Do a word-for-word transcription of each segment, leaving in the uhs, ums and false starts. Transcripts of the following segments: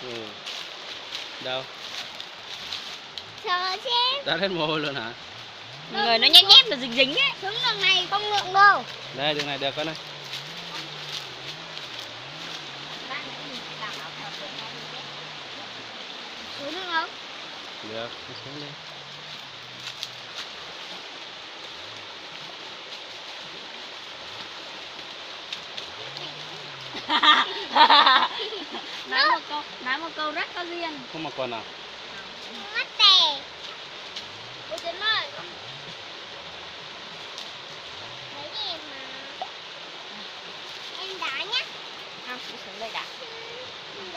Ừ. Đâu? Chờ xem. Đã hết mồ hôi luôn hả? Người nó nhét nhét và dính dính ấy. Hướng đường này không lượng đâu. Đây, đường này được con ơi. Xuống được không? Được, đi xuống đi. Nói một câu, nói một câu rất có duyên. Không mặc quần à? Mắt tè. Cô Trấn ơi. Lấy em mà. Em đá nhá. Không, chị xuống đây đá. Em đá.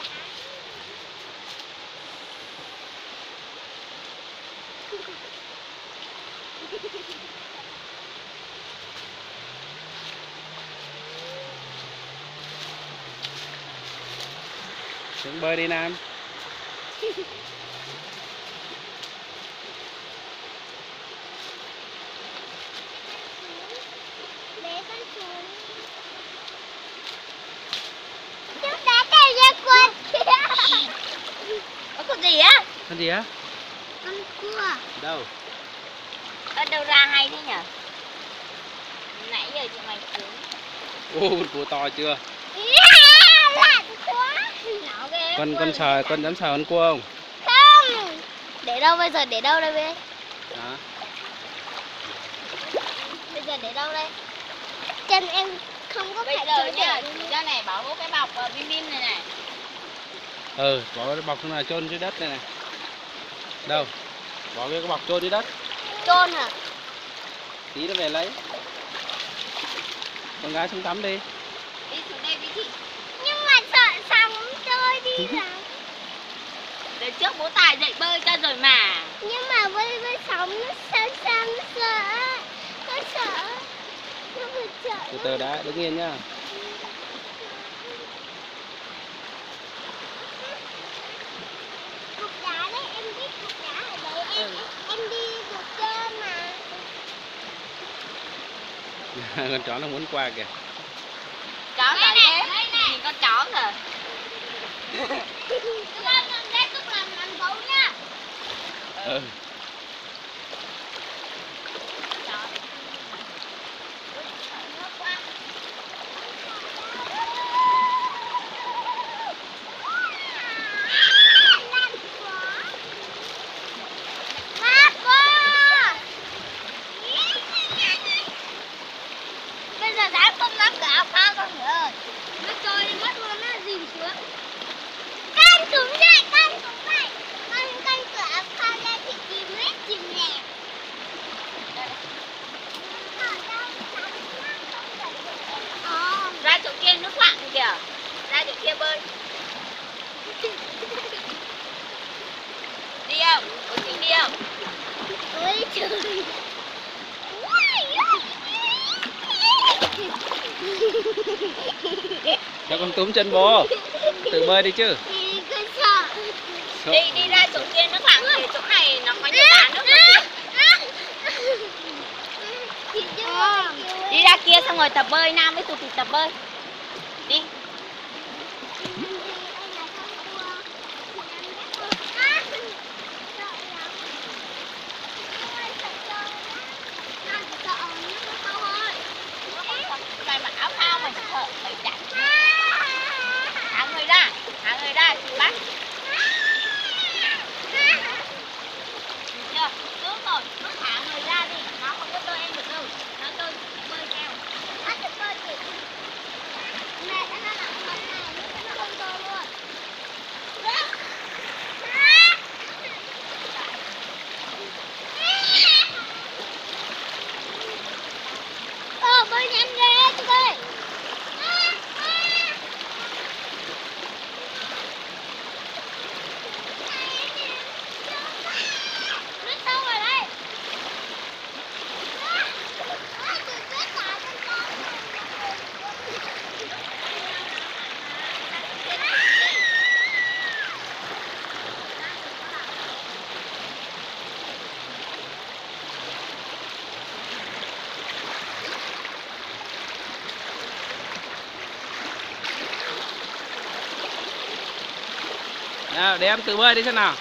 Xuống bơi đi Nam. Để con xuống. Chúng đã chạy ra quần. Có con gì á? Con gì á? Con cua. Đâu? Ở đâu ra hay thế nhở? Nãy giờ chị mày xuống. Ô, con cua to chưa? Lạ quá. Nó ghê. Con con sờ, con dám sờ con cua không? Không. Để đâu bây giờ? Để đâu đây bây? Hả? Bây giờ để đâu đây? Chân em không có phải giờ nhá. Ra này bảo bố cái bọc bim bim này này. Ừ, bỏ cái bọc này chôn dưới đất này này. Đâu? Bỏ cái bọc chôn dưới đất. Chôn hả? Tí nó về lấy. Con gái xuống tắm đi. Đi xuống đây đi chị. Nhưng mà sợ sóng trôi đi rồi. Để trước bố Tài dạy bơi cho rồi mà. Nhưng mà bơi với sóng nó sao sao nó sợ. Nó sợ. Nó vừa sợ. Từ từ đã, đứng yên nhá. Cục đá đấy, em biết cục đá ở đấy. Em, ừ. em đi được chơi mà. Con chó nó muốn qua kìa. Chó này đấy, nhìn con chó kìa. Các bạn làm đây cũng làm làm gấu nha. Ừ. Bây giờ đã không dám cả phao con nữa rồi. Nó trôi đi mất luôn á, dìm xuống. Canh xuống lại, canh xuống lại. Con canh cửa phao ra thì chìm hết, chìm nè. Ờ, ra chỗ kia nước lặng kìa. Ra chỗ kia bơi. Đi không? Có tính đi không? Ôi trời. Cho con túm chân bố. Tự bơi đi chứ. Sợ. Đi đi ra chỗ kia nước lặng thì chỗ này nó có nhiều đá nước. Đi ra kia xong rồi tập bơi, Nam với tụi thì tập bơi. Đi. Mày mặc áo phao mày sợ mày chạy. Thả người ra, thả người ra chị bắt. Được chưa? Đúng rồi, lúc thả người ra đi, nó không có bơi em được đâu. Nó bơi bơi theo. Nó sẽ bơi chị. Mẹ nó nặng phần này, nó không bơi luôn. Ờ, bơi nhanh ghê chú ơi. Nó sâu rồi đây. Nào, để em tự bơi đi xem nào.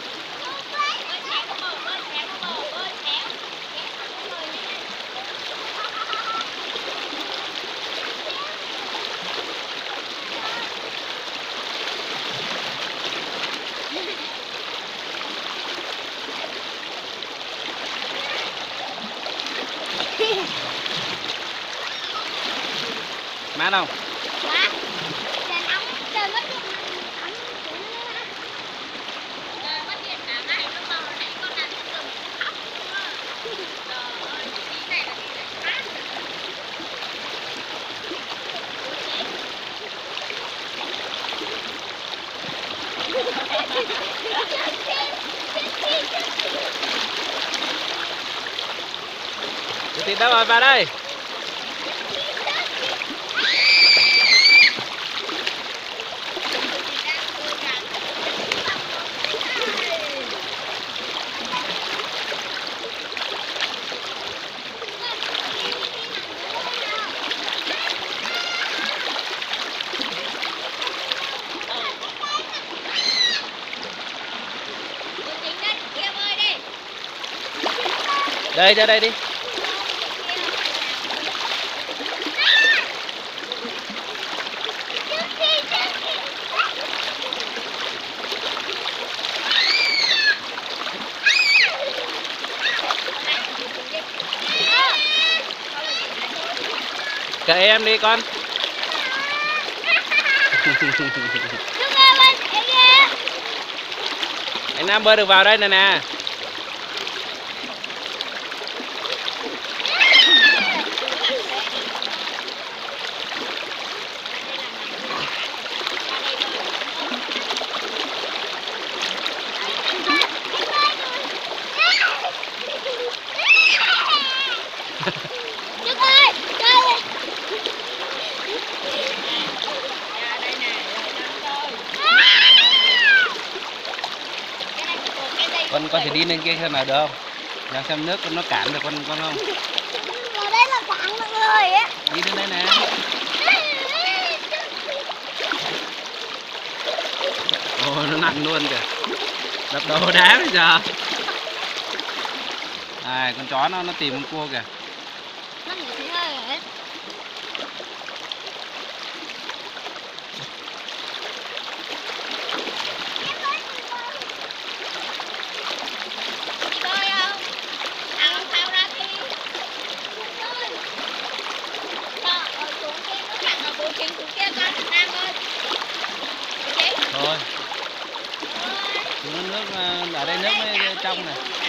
Mát không? Mát. Trời nóng, trời mất điện ấm. Trời mất điện cả ngày nó màu nãy con nào cũng từng khóc luôn á. Trời ơi, tí này là tí này mát. Thì đâu rồi, vào đây. Đây, ra đây đi. Kệ em đi con. Anh Nam bơi được vào đây nè nè. Con con thể đi lên kia xem nào được không? Nào xem nước nó cản được con con không? Ở đây là cản mọi người á. Đi lên đây nè. Ồ, nó nặng luôn kìa. Đập đầu đá bây giờ. À, con chó nó nó tìm con cua kìa. Nó nghỉ xí hơi rồi đấy. Thôi. Nước ở đây nước mới trong này.